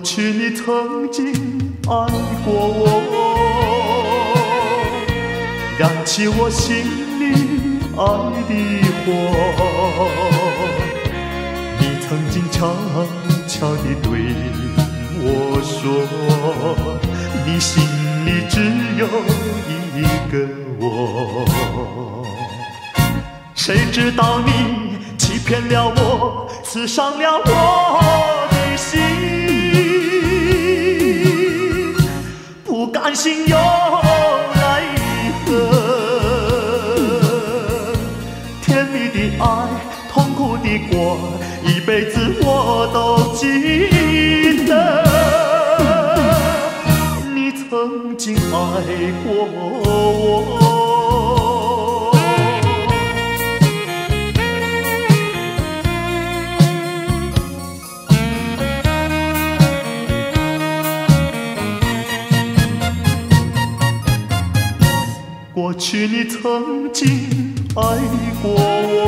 去你曾经爱过我，燃起我心里爱的火。你曾经悄悄地对我说，你心里只有一个我。谁知道你欺骗了我，刺伤了我的心，不甘心又来恨。甜蜜的爱，痛苦的过，一辈子我都记得。你曾经爱过我。过去你曾经爱过我，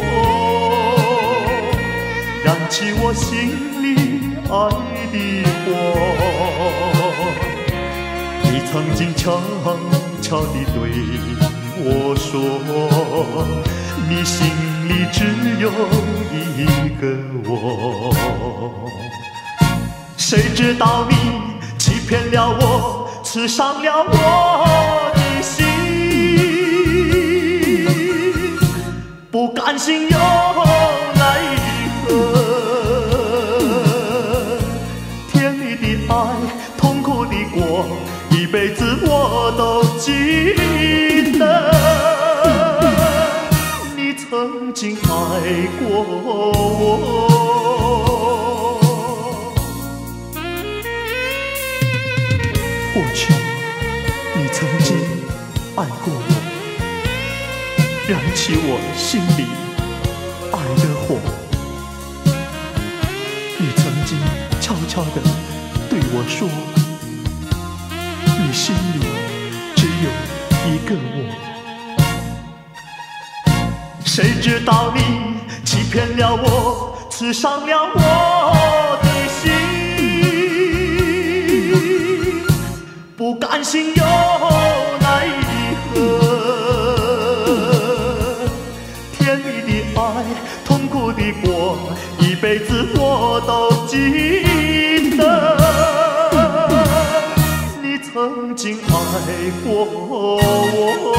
燃起我心里爱的火。你曾经悄悄地对我说，你心里只有一个我。谁知道你欺骗了我，刺伤了我的心，不甘心又来恨。甜蜜的爱，痛苦的过，一辈子我都记得。你曾经爱过我。过去你曾经爱过我，燃起我心里爱的火。你曾经悄悄地对我说，你心里只有一个我。谁知道你欺骗了我，刺伤了我的心，不甘心又来恨。甜蜜的爱，痛苦的过，一辈子我都记得。你曾经爱过我。